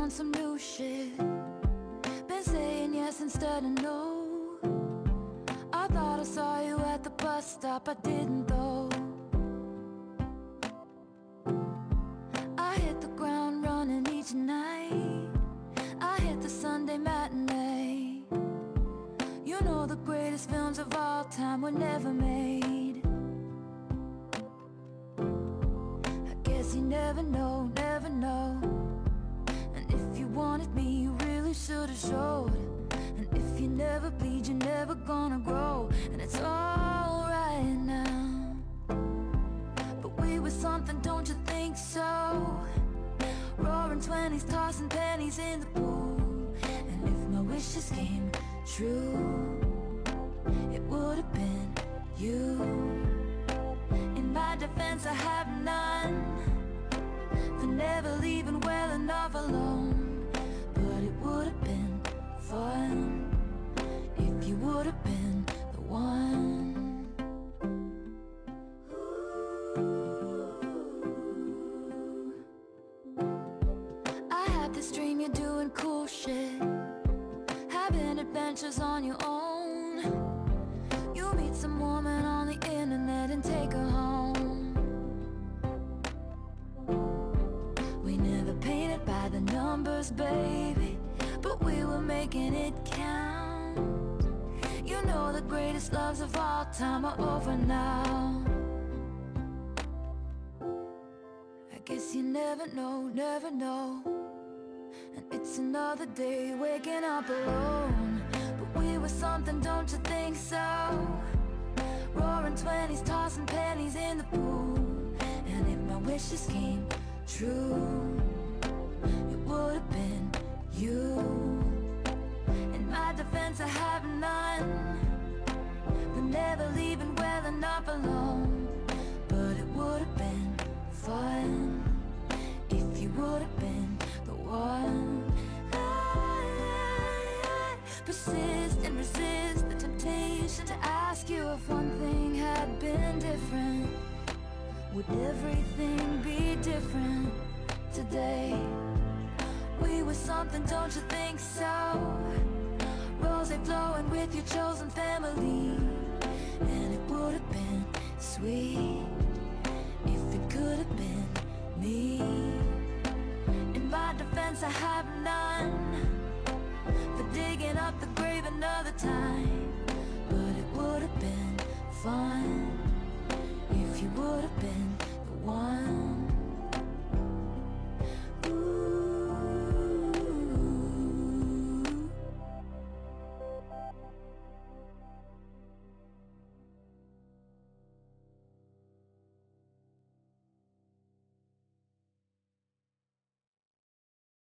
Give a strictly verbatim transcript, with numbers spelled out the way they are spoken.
on some new shit. Been saying yes instead of no. I thought I saw you at the bus stop, I didn't though. I hit the ground running each night. I hit the Sunday matinee. You know the greatest films of all time were never made. I guess you never know, never know. And if you wanted me, you really should've showed. And if you never bleed, you're never gonna grow. And it's alright now, but we were something, don't you think so? Roaring twenties, tossing pennies in the pool. And if my wishes came true, it would've been you. In my defense, I have none for never leaving well enough alone. But it would've been fun if you would've been the one. I had this dream you're doing cool shit, having adventures on your own. You meet some woman on the internet and take her home. We never painted by the numbers, baby, but we were making it count. You know the greatest loves of all time are over now. I guess you never know, never know. And it's another day waking up alone. But we were something, don't you think so? Roaring twenties, tossing pennies in the pool. And if my wishes came true, it would've been you. In my defense, I have none for never leaving well enough alone. But it would've been fun if you would've been the one. I, I persist and resist the temptation to ask you if one thing had been different. Would everything be different today? We were something, don't you think so? Rose flowing with your chosen family. And it would've been sweet if it could've been me. In my defense, I have none for digging up the grave another time.